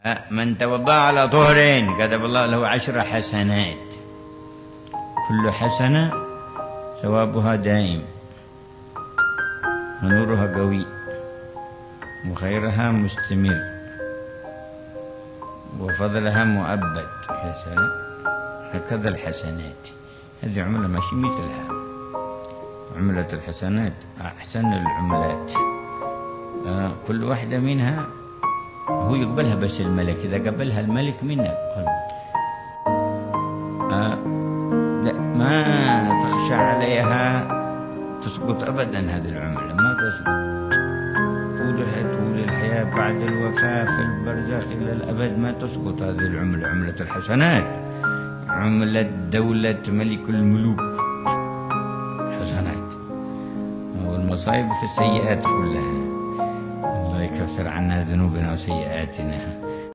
من توضأ على طهر كتب الله له 10 حسنات، كل حسنة ثوابها دائم ونورها قوي وخيرها مستمر وفضلها مؤبد. يا سلام، هكذا الحسنات، هذه عملة ماشي مثلها. عملة الحسنات أحسن العملات، كل واحدة منها هو يقبلها بس الملك، إذا قبلها الملك منك لا ما تخشى عليها تسقط أبدا. هذه العملة ما تسقط طول الحياة بعد الوفاة في البرزخ إلى الأبد ما تسقط هذه العملة، عملة الحسنات، عملة دولة ملك الملوك. الحسنات والمصائب في السيئات كلها. الله يكفر عنا ذنوبنا وسيئاتنا.